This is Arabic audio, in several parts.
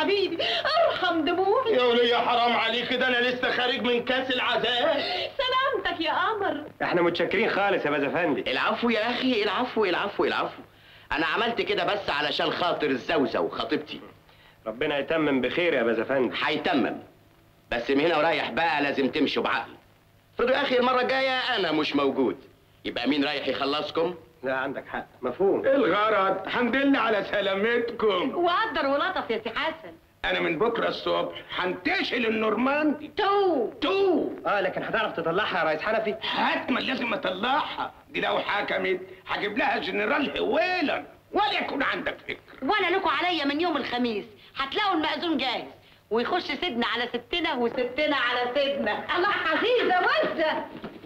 حبيبي، ارحم دموعي. يا ولية حرام عليك، ده انا لسه خارج من كاس العذاب. سلامتك يا قمر. احنا متشكرين خالص يا باز افندي. العفو يا اخي، العفو العفو العفو. انا عملت كده بس علشان خاطر الزوزة وخطيبتي. ربنا يتمم بخير يا باز افندي. هيتمم، بس من هنا ورايح بقى لازم تمشوا بعقل. افرضوا يا اخي المرة الجاية انا مش موجود، يبقى مين رايح يخلصكم؟ لا عندك حق، مفهوم. الغرض الحمد لله على سلامتكم. وقدر ولطف يا سي حسن. انا من بكره الصبح هنتشل النورماندي تو. لكن هتعرف تطلعها يا ريس حنفي؟ حتما لازم اطلعها، دي لو حكمت هجيب لها جنرال هويلا ولا يكون عندك فكر. وانا لكم عليا من يوم الخميس هتلاقوا المأذون جاهز، ويخش سيدنا على ستنا وستنا على سيدنا. الله عزيزه وزه.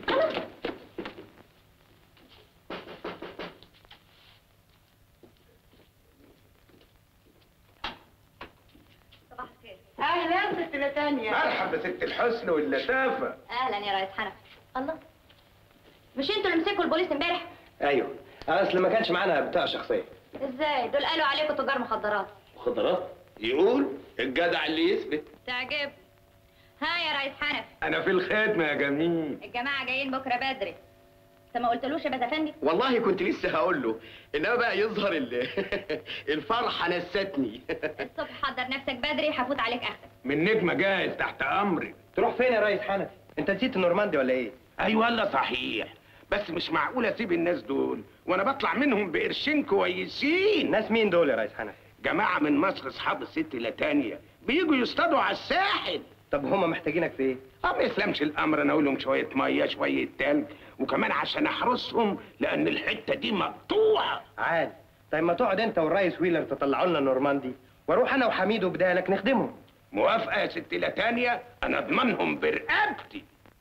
صباح الخير. اهلا ست لتانيا. مرحبا ست الحسن واللطافه. اهلا يا ريس حنفي. الله، مش انتوا اللي مسكوا البوليس امبارح؟ ايوه، اصل ما كانش معانا بطاقه شخصيه. ازاي؟ دول قالوا عليكم تجار مخدرات. مخدرات؟ يقول الجدع اللي يثبت. تعجب. ها يا ريس حنفي، انا في الخدمه يا جميل. الجماعه جايين بكره بدري. انت ما قلتلوش يا باز افندي؟ والله كنت لسه هقول له، انما بقى يظهر الفرحه نستني. الصبح حضر نفسك بدري، هفوت عليك اخدك. من نجمه جاهز تحت امرك. تروح فين يا ريس حنفي؟ انت نسيت النورماندي ولا ايه؟ ايوه والله صحيح، بس مش معقول اسيب الناس دول وانا بطلع منهم بقرشين كويسين. ناس مين دول يا ريس حنفي؟ جماعه من مصر اصحاب الست لتانيا بيجوا يصطادوا على الساحل. طب هما محتاجينك في ايه؟ ما يسلمش الامر، انا اقول لهم شويه ميه شويه تلج، وكمان عشان احرسهم لان الحته دي مقطوعه. عادي. طيب ما تقعد انت والريس ويلر تطلعوا لنا النورماندي، واروح انا وحميد بدالك نخدمهم. موافقه يا ست لتانيا، انا اضمنهم برقبتي.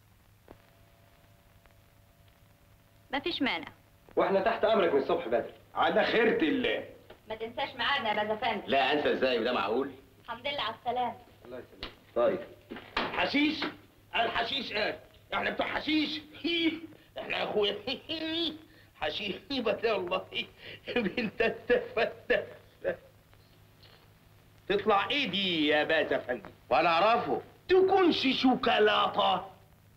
مفيش مانع. واحنا تحت امرك من الصبح بدري. على خيرة الله. ما تنساش ميعادنا يا باز افندي. لا انسى ازاي، وده معقول؟ الحمد لله على السلامه. الله يسلمك. طيب حشيش؟ الحشيش ايه؟ احنا بتوع حشيش؟ احنا يا اخويا حشيبة والله. بنت التفتة تطلع ايه دي يا باز افندي؟ ولا اعرفه. تكونش شوكولاتة؟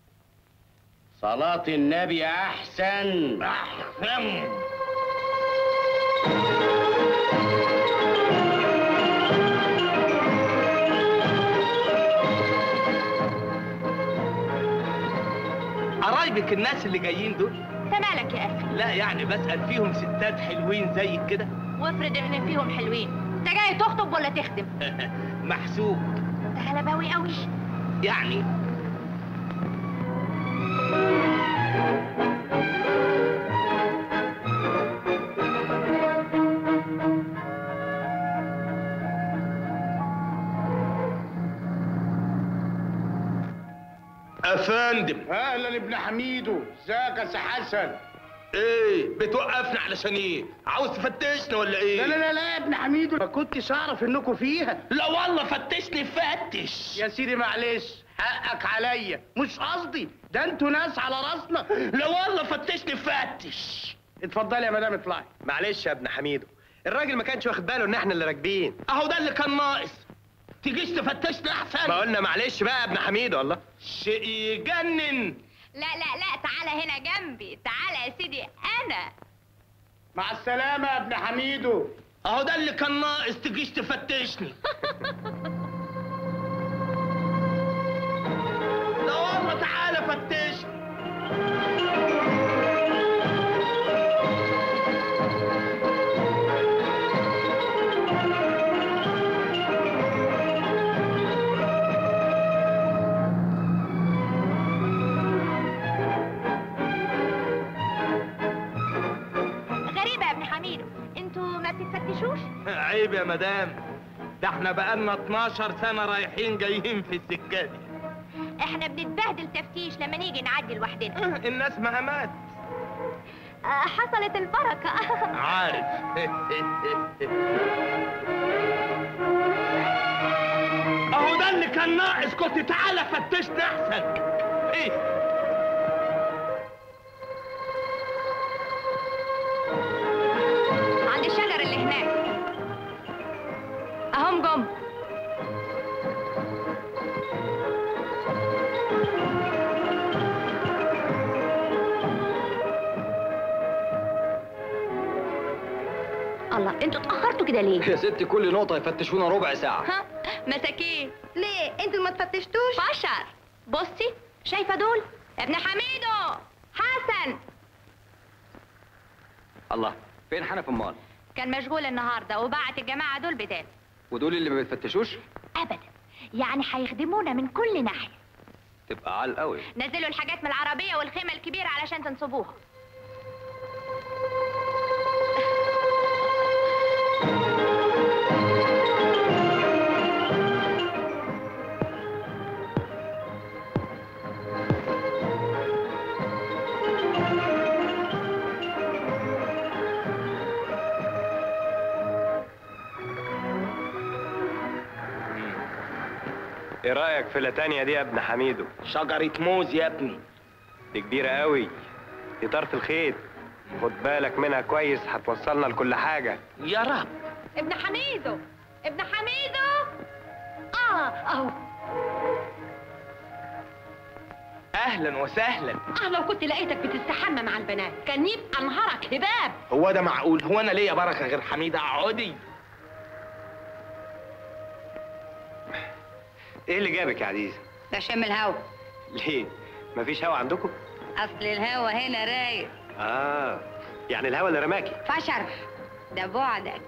صلاة النبي احسن. احسن. قرايبك الناس اللي جايين دول؟ انت مالك يا اخي؟ لا يعني بسأل فيهم ستات حلوين زيك كده؟ وافرض ان فيهم حلوين، انت جاي تخطب ولا تخدم؟ محسوب. انت غلباوي قوي. يعني افندم. اهلا ابن حميدو، ازيك يا سي حسن؟ ايه بتوقفنا علشان ايه؟ عاوز تفتشنا ولا ايه؟ لا لا لا لا يا ابن حميدو، ما كنتش اعرف انكم فيها. لا والله فتشني فتش. يا سيدي معلش، حقك عليا، مش قصدي، ده انتوا ناس على راسنا. لا والله فتشني فتش. اتفضلي يا مدام اطلعي. معلش يا ابن حميدو، الراجل ما كانش واخد باله ان احنا اللي راكبين. اهو ده اللي كان ناقص. تجيش تفتشنا احسن. ما قلنا معلش بقى يا ابن حميدو. الله، شيء يجنن. لا لا لا، تعالى هنا جنبي، تعالى يا سيدي انا. مع السلامة يا ابن حميدو. اهو ده اللي كان ناقص، تجيش تفتشني. لا والله تعالى فتشني. عيب يا مدام، ده احنا بقالنا 12 سنة رايحين جايين في السكة دي. احنا بنتبهدل تفتيش لما نيجي نعدي لوحدنا. الناس مهمات. حصلت البركة. عارف. اهو ده اللي كان ناقص، كنت تعالى فتشنا احسن. ايه عند الشجر اللي هناك اهم جم. الله، انتوا اتاخرتوا كده ليه؟ يا ستي كل نقطة يفتشونا ربع ساعة. ها؟ مساكين. ليه؟ انتوا ما تفتشتوش؟ بشر. بصي، شايفه دول؟ ابن حميدو، حسن. الله، فين حنف امال؟ كان مشغول النهارده وبعت الجماعه دول بدال. ودول اللي ما بيتفتشوش؟ ابدا، يعني هيخدمونا من كل ناحيه. تبقى عال قوي. نزلوا الحاجات من العربيه والخيمه الكبيره علشان تنصبوها. ايه رايك في لاتانيا دي يا ابن حميدو؟ شجرة موز يا ابني. دي كبيره قوي، دي طرف الخيط، خد بالك منها كويس، هتوصلنا لكل حاجه. يا رب. ابن حميدو، ابن حميدو. اهو. اهلا وسهلا. لو كنت لقيتك بتستحمى مع البنات كان يبقى نهارك هباب. هو ده معقول؟ هو انا ليا بركه غير حميده؟ اقعدي. ايه اللي جابك يا عزيزه؟ ده شم الهوا. ليه؟ مفيش هوا عندكم؟ اصل الهوا هنا رايق. يعني الهوا اللي رماكي. فشر، ده بعدك.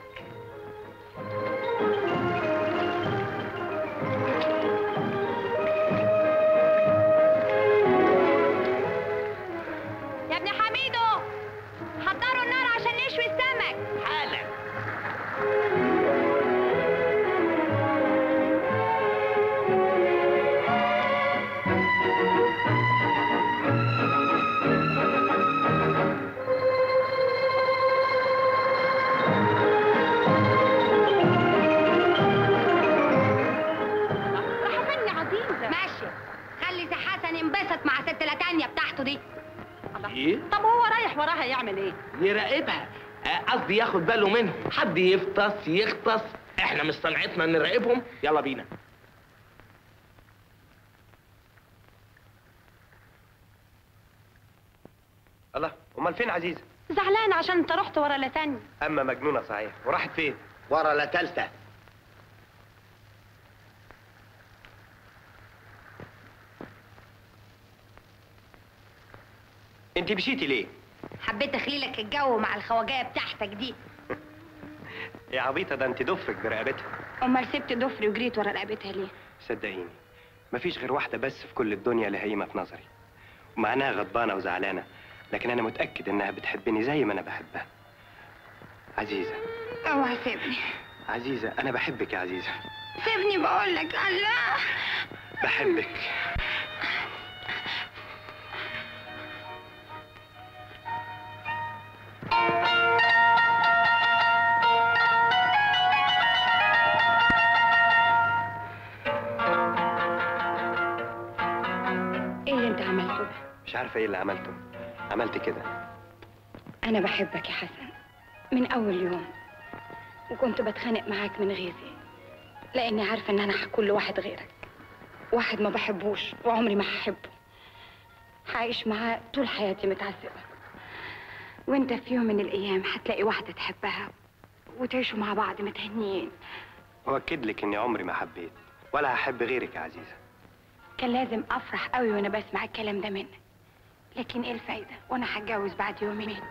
يا ابن حميدو، حضروا النار عشان نشوي السمك حالا. ينبسط مع ست لاتانيا بتاعته دي. ايه؟ طب هو رايح وراها يعمل ايه؟ يراقبها. قصدي ياخد باله منهم، حد يفطس يغطس، احنا مش صنعتنا نراقبهم. يلا بينا. الله، امال فين عزيزه؟ زعلان عشان انت رحت ورا لاتانيا. اما مجنونه صحيح، وراحت فين؟ ورا لا تالتة. انت مشيتي ليه؟ حبيت اخليلك الجو مع الخواجايه بتاعتك دي. يا عبيطه، ده انت ضفرك برقبتها. امال سبت ضفري وجريت ورا رقبتها ليه؟ صدقيني مفيش غير واحده بس في كل الدنيا اللي هيمه في نظري، ومع انها غضبانه وزعلانه لكن انا متاكد انها بتحبني زي ما انا بحبها. عزيزه. اوعى سيبني. عزيزه، انا بحبك يا عزيزه. سيبني بقول لك. الله، بحبك. ايه اللي انت عملته ده؟ مش عارفه ايه اللي عملته، عملت كده. انا بحبك يا حسن من اول يوم، وكنت بتخانق معاك من غيظي لاني عارفه ان انا هكون لواحد غيرك، واحد ما بحبوش وعمري ما هحبه، هعيش معاه طول حياتي متعذبه، وانت في يوم من الايام هتلاقي واحده تحبها وتعيشوا مع بعض متهنيين. واكد لك اني عمري ما حبيت ولا هحب غيرك يا عزيزه. كان لازم افرح قوي وانا بسمع الكلام ده منك، لكن ايه الفايده وانا هتجوز بعد يومين؟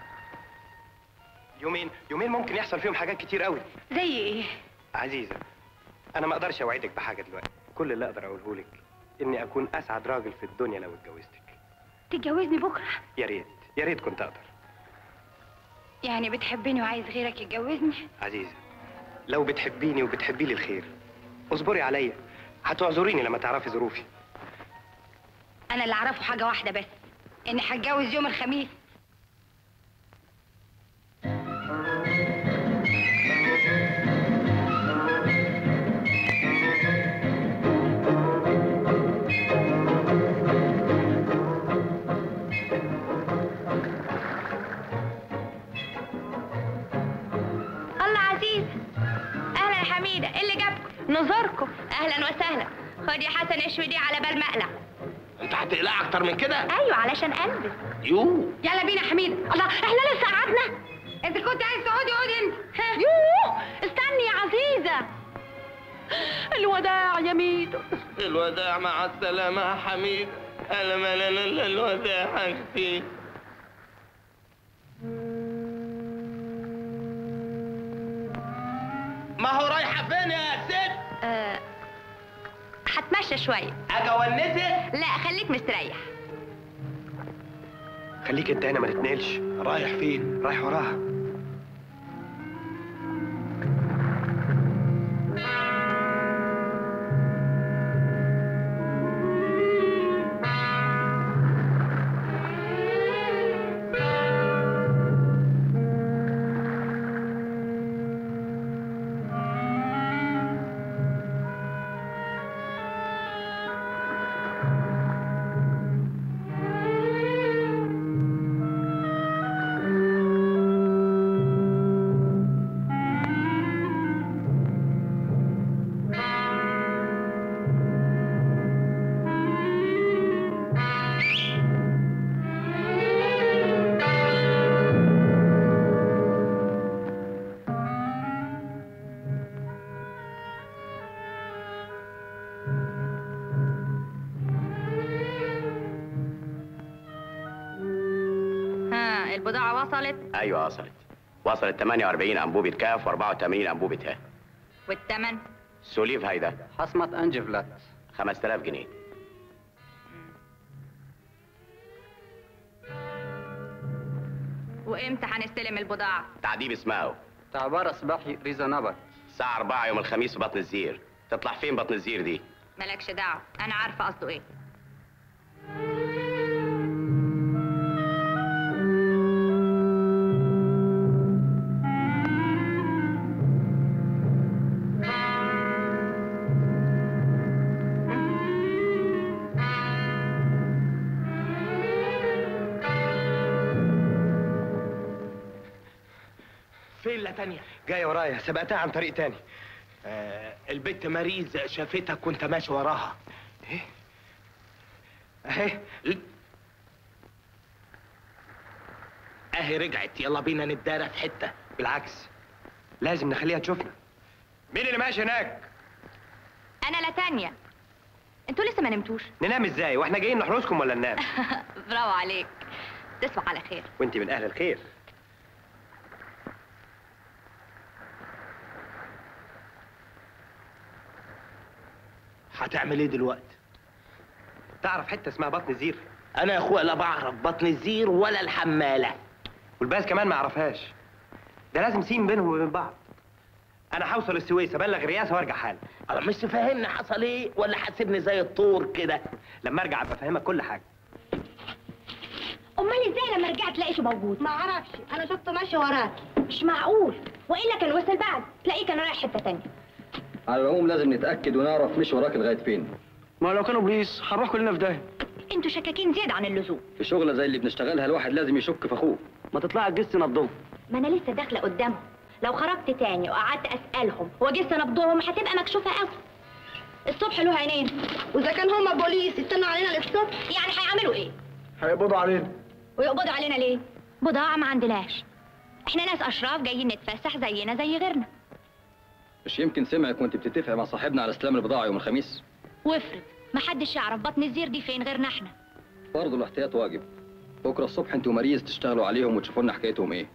يومين ممكن يحصل فيهم حاجات كتير قوي. زي ايه؟ عزيزه، انا ما اقدرش اوعدك بحاجه دلوقتي، كل اللي اقدر اقوله لك اني اكون اسعد راجل في الدنيا لو اتجوزتك. تتجوزني بكره؟ يا ريت يا ريت كنت اقدر. يعني بتحبني وعايز غيرك يتجوزني؟ عزيزه، لو بتحبيني وبتحبي لي الخير اصبري عليا، هتعذريني لما تعرفي ظروفي. انا اللي اعرفه حاجه واحده بس، اني هتجوز يوم الخميس. الله عزيز، اهلا يا حميده، ايه اللي جابكم؟ نزوركم. اهلا وسهلا. خد يا حسن اشوي دي على بال مقلع. انت هتقلع اكتر من كده؟ ايوه علشان البس. يو. يلا بينا يا حميد. الله، احنا لسه قعدنا. انت كنت عايز تقعدي اقعدي انت. يوه استني يا عزيزة. الوداع يا ميدو. الوداع مع السلامة يا حميد. الوداع حاجتي. ما هو رايحة فين يا ست؟ هتمشى شوية. أجي أونسك؟ لا خليك مستريح. خليك انت هنا ما تتنقلش. رايح فين؟ رايح وراها. البضاعة وصلت؟ ايوه وصلت 48 انبوبه كاف و84 انبوبه ها. والثمن؟ سوليف هيدا حصمت انجفلات 5000 جنيه. وامتى هنستلم البضاعة؟ تعديب اسمه تعبار اصبحي ريزونابل. الساعه 4 يوم الخميس في بطن الزير. تطلع فين بطن الزير دي؟ مالكش دعوة، أنا عارفة قصده إيه. فين لا تانية؟ جايه ورايا، سبقتها عن طريق تاني. البت ماريز شافتك وانت ماشي وراها. ايه؟ اهي. اهي رجعت، يلا بينا نتدارى في حتة. بالعكس، لازم نخليها تشوفنا. مين اللي ماشي هناك؟ أنا لا تانية. أنتوا لسه ما نمتوش؟ ننام ازاي واحنا جايين نحرسكم ولا ننام؟ برافو عليك. تصبح على خير. وانت من اهل الخير. هتعمل ايه دلوقتي؟ تعرف حته اسمها بطن الزير؟ انا يا اخويا لا بعرف بطن الزير ولا الحمالة. والباز كمان ما يعرفهاش. ده لازم سين بينهم وبين بعض. انا هوصل السويس ابلغ الرئاسه وارجع حالا. انا مش تفهمني حصل ايه ولا حاسبني زي الطور كده؟ لما ارجع ابقى افهمك كل حاجه. أمال إزاي لما رجعت تلاقيش موجود؟ ما اعرفش، انا شفته ماشي وراك. مش معقول، وإلا كان وصل بعد، تلاقيه كان رايح حتة تانية. على العموم لازم نتاكد ونعرف مش وراك لغايه فين. ما لو كانوا بوليس هنروح كلنا في داهيه. أنتوا شكاكين زيادة عن اللزوم. في شغله زي اللي بنشتغلها الواحد لازم يشك في اخوه. ما تطلع تجس نبضهم. ما أنا لسه داخلة قدامهم. لو خرجت تاني وقعدت أسألهم وجست نبضهم هتبقى مكشوفة قوي. الصبح له عينين. واذا كان هما بوليس يستنوا علينا للصبح، يعني هيعملوا إيه؟ هيقبضوا علينا. ويقبضوا علينا ليه؟ بضاعة ما عندناش. احنا ناس أشراف جايين نتفسح زينا زي غيرنا. مش يمكن سمعك وانت بتتفق مع صاحبنا على استلام البضاعه يوم الخميس؟ وافرض محدش يعرف بطن الزير دي فين غيرنا احنا. برضه الاحتياط واجب. بكره الصبح انتوا وماريز تشتغلوا عليهم وتشوفوا لنا حكايتهم ايه.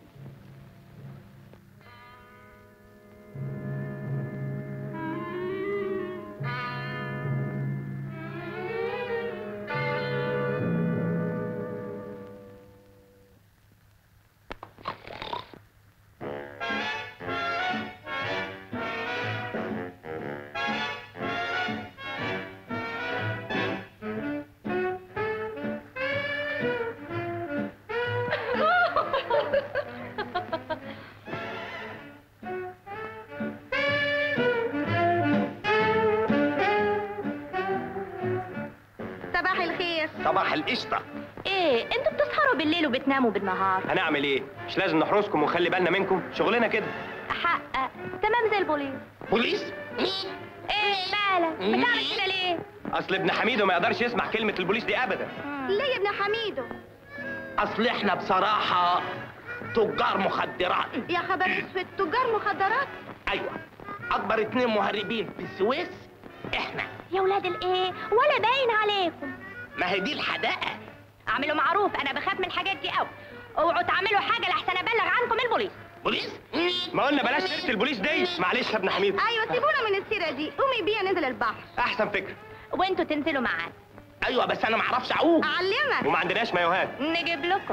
صباح الخير. صباح القشطه. ايه انتوا بتسهروا بالليل وبتناموا بالنهار؟ هنعمل ايه؟ مش لازم نحرسكم ونخلي بالنا منكم؟ شغلنا كده. حق تمام زي البوليس. بوليس؟ ايه مالك؟ بتعمل كده ليه؟ اصل ابن حميدو ما يقدرش يسمع كلمه البوليس دي ابدا. ليه يا ابن حميدو؟ اصل احنا بصراحة تجار مخدرات. يا خبر اسود، تجار مخدرات؟ ايوه، اكبر 2 مهربين في السويس احنا. يا ولاد الايه، ولا باين عليكم. ما هي دي الحداقه. اعملوا معروف، انا بخاف من الحاجات دي قوي. اوعوا تعملوا حاجه لحسن ابلغ عنكم البوليس. بوليس؟ ما قلنا بلاش سيره البوليس دي. معلش يا ابن حميد. ايوه سيبونا من السيره دي، قومي بيا ننزل البحر. احسن فكره. وانتوا تنزلوا معانا. ايوه بس انا ما اعرفش اعوم. اعلمك. وما عندناش مايوهات. نجيب لكم.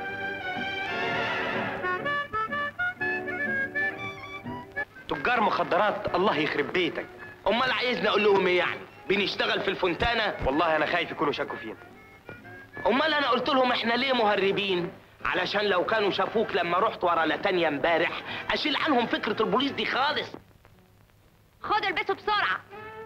تجار مخدرات، الله يخرب بيتك. امال عايزني اقول لهم ايه يعني؟ بنشتغل في الفونتانا؟ والله انا خايف يكونوا شكوا فينا. امال انا قلت لهم احنا ليه مهربين؟ علشان لو كانوا شافوك لما رحت ورا لتانيا امبارح اشيل عنهم فكره البوليس دي خالص. خدوا البسوا بسرعه.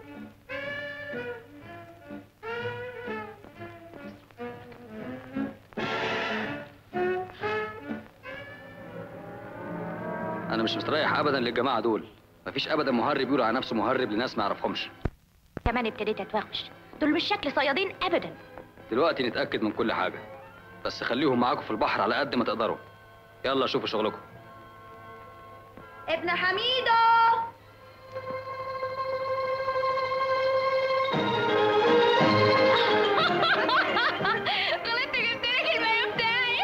انا مش مستريح ابدا للجماعه دول. مفيش ابدا مهرب يقول على نفسه مهرب لناس ما يعرفهمش. كمان ابتديت اتوغوش، دول مش شكل صيادين ابدا. دلوقتي نتاكد من كل حاجه، بس خليهم معاكم في البحر على قد ما تقدروا. يلا شوفوا شغلكم. ابن حميدو. غلطت، جبت لك المايو بتاعي.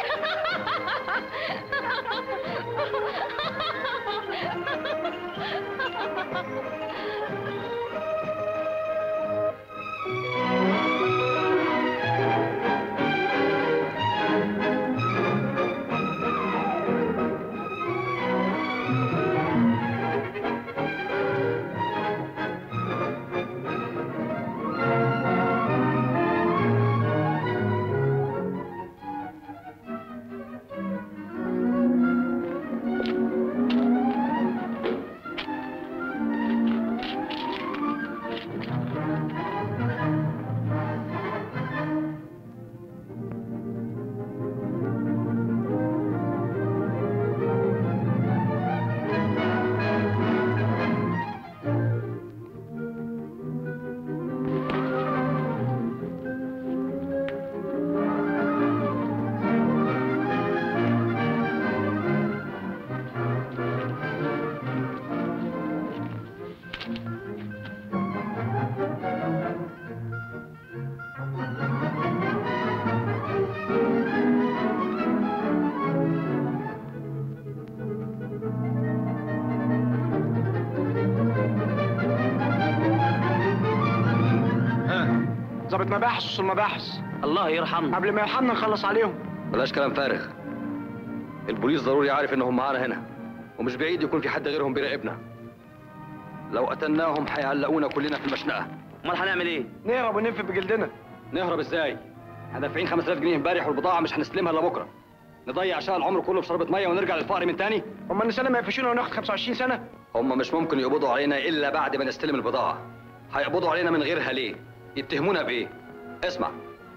ظابط مباحث وصول مباحث. الله يرحمه. قبل ما يرحمنا نخلص عليهم. بلاش كلام فارغ. البوليس ضروري عارف انهم معانا هنا، ومش بعيد يكون في حد غيرهم بيراقبنا. لو قتلناهم هيعلقونا كلنا في المشنقه. امال هنعمل ايه؟ نهرب وننف بجلدنا. نهرب ازاي؟ احنا دافعين 5000 جنيه امبارح والبضاعه مش هنستلمها الا بكره. نضيع شقى العمر كله في شربة ميه ونرجع للفقر من تاني؟ هم النساء ما يقفشونا وناخد 25 سنه؟ هم مش ممكن يقبضوا علينا الا بعد ما نستلم البضاعه. هيقبضوا علينا من غيرها ليه؟ يتهمونا بايه؟ اسمع،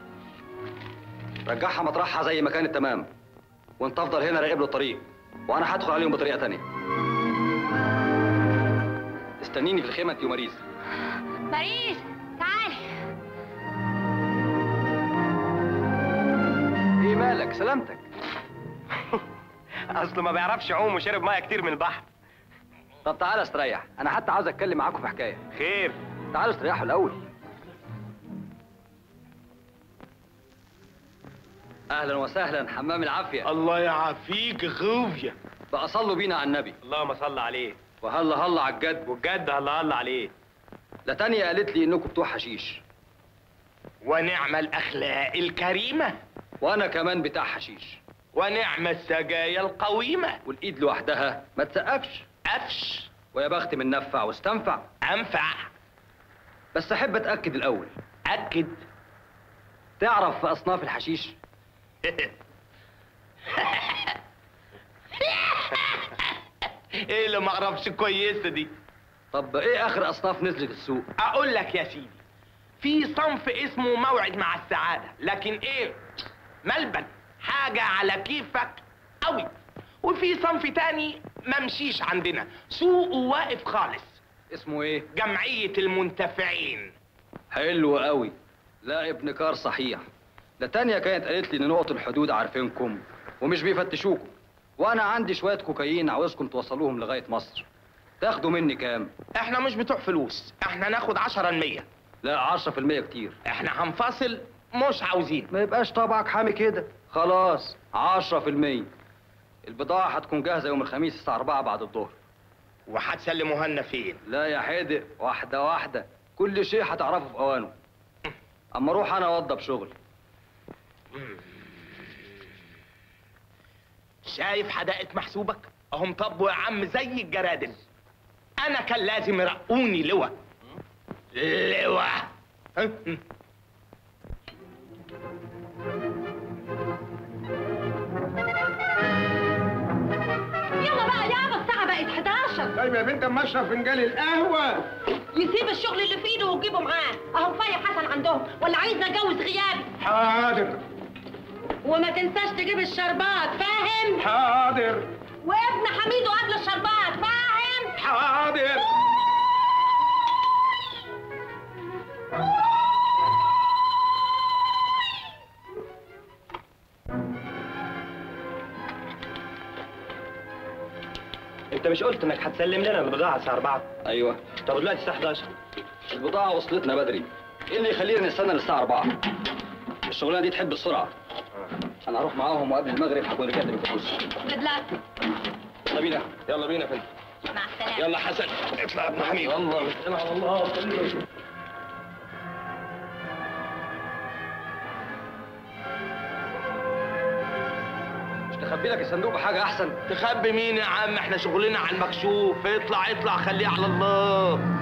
رجعها مطرحها زي ما كانت تمام، وانت افضل هنا راقب له الطريق، وانا هدخل عليهم بطريقه تانية. استنيني في الخيمه انت وماريز. ماريز تعالي. ايه مالك؟ سلامتك. اصله ما بيعرفش يعوم وشرب ميه كتير من البحر. طب تعالى استريح، انا حتى عاوز اتكلم معاكم في حكايه. خير؟ تعالوا استريحوا الاول. اهلا وسهلا، حمام العافيه. الله يعافيك يا خوفيا. بقى صلوا بينا على النبي. اللهم صل عليه. وهلا هلا على الجد. والجد هلا هلا عليه. لا تانية قالت لي انكم بتوع حشيش. ونعم الاخلاق الكريمه. وانا كمان بتاع حشيش. ونعم السجايا القويمه. والايد لوحدها ما تسقفش. قفش. ويا بخت من نفع واستنفع. انفع. بس احب اتاكد الاول. اكد. تعرف في اصناف الحشيش؟ ايه اللي ما اعرفش كويسه دي؟ طب ايه اخر اصناف نزلت السوق؟ اقول لك يا سيدي، في صنف اسمه موعد مع السعاده، لكن ايه، ملبن، حاجه على كيفك قوي. وفي صنف تاني ممشيش عندنا، سوقه واقف خالص. اسمه ايه؟ جمعيه المنتفعين. حلو قوي. لا ابن كار صحيح. لا تانية كانت قالت لي ان نقط الحدود عارفينكم ومش بيفتشوكم، وانا عندي شويه كوكايين عاوزكم توصلوهم لغايه مصر. تاخدوا مني كام؟ احنا مش بتوع فلوس، احنا ناخد 10%. لا 10% كتير. احنا هنفاصل، مش عاوزين. ما يبقاش طبعك حامي كده. خلاص 10%. البضاعه هتكون جاهزه يوم الخميس الساعه 4 بعد الظهر. وهتسلموها لنا فين؟ لا يا حدق، واحده واحده، كل شيء هتعرفه في اوانه. اما اروح انا اوضب شغل. شايف حدائق محسوبك؟ اهم طبوا يا عم زي الجرادل. انا كان لازم يرقوني لواء. لواء. يلا بقى يابا، الساعة بقت 11. طيب يا بنت اما اشرب فنجان القهوه. يسيب الشغل اللي في ايده ويجيبه معاه، اهو كفايه حسن عندهم، ولا عايزني اتجوز غيابي؟ حاضر وما تنساش تجيب الشربات، فاهم؟ حاضر وابن حميدو قبل الشربات، فاهم؟ حاضر. انت مش قلت انك هتسلم لنا البضاعه الساعه 4؟ ايوه. طب دلوقتي الساعه 11. البضاعه وصلتنا بدري. ايه اللي يخلينا نستنى للساعه 4؟ الشغلانه دي تحب السرعه. انا هروح معاهم وقبل المغرب هكون رجعت بالفلوس. بدلك. يلا بينا. يلا بينا يا فندم. مع السلامة. يلا حسن اطلع يا ابن حميد. الله على الله. مش تخبي لك الصندوق بحاجه احسن؟ تخبي مين يا عم؟ احنا شغلنا على المكشوف. اطلع اطلع، خليه على الله.